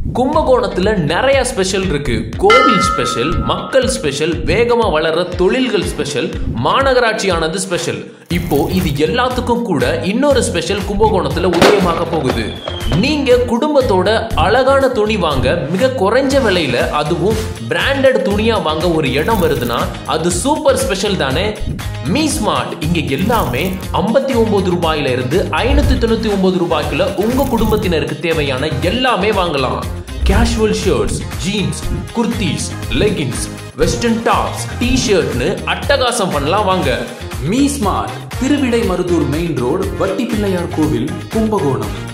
கும்பகோணத்துல நிறைய ஸ்பெஷல் இருக்கு. கோவில் ஸ்பெஷல், மக்கள் ஸ்பெஷல், வேகமா வளர்ற தொழில்கள் ஸ்பெஷல், மாநகராட்சியானது ஸ்பெஷல். இப்போ இது எல்லாத்துக்கும் கூட இன்னொரு ஸ்பெஷல் கும்பகோணத்துல உதயமாக போகுது. நீங்க குடும்பத்தோட அழகான துணி வாங்க மிக குறைஞ்ச விலையில, அதுவும் பிராண்டட் துணியா வாங்க ஒரு இடம் வருதுன்னா அது சூப்பர் ஸ்பெஷல் தானே. Me smart. இங்க எல்லாமே 59 ரூபாயில இருந்து 599 ரூபாய்க்குள்ள உங்க குடும்பத்தினருக்கு தேவையான எல்லாமே வாங்கலாம். Casual shirts, jeans, kurtis, leggings, western tops, டி-ஷர்ட்னு அட்டகாசம் பண்ணலாம் வாங்க. மீ ஸ்மார்ட், திருவிடை மருதூர் மெயின் ரோடு, வட்டி பிள்ளையார் கோவில், கும்பகோணம்.